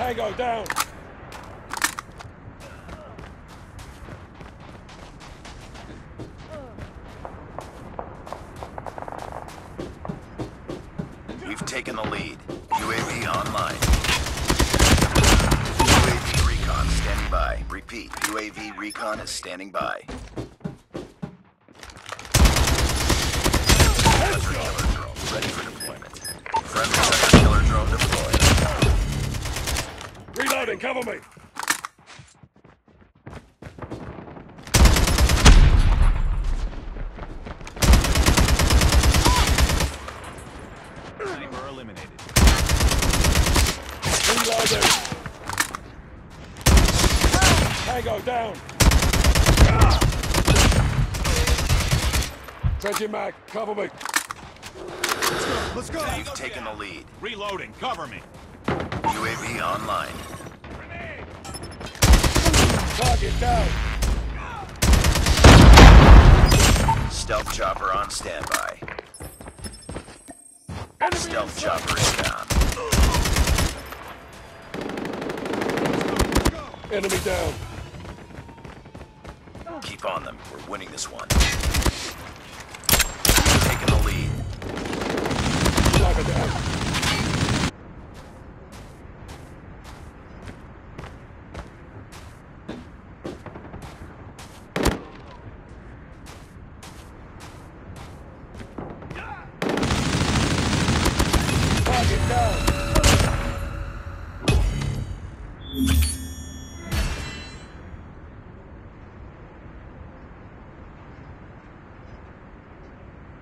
Tango down. We've taken the lead. UAV online. UAV recon standing by. Repeat, UAV recon is standing by. Hunter killer drone ready for deployment. Friendly hunter killer drone deployed. Reloading, cover me. Sniper eliminated. Reloading. Tango down. Trenching mag, cover me. Let's go. We've taken the lead. Reloading. Cover me. UAV online. Target down. Stealth chopper on standby. Stealth chopper is down. Enemy down. Keep on them. We're winning this one. Taking the lead. Sniper down. Target down.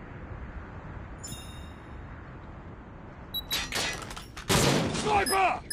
Sniper!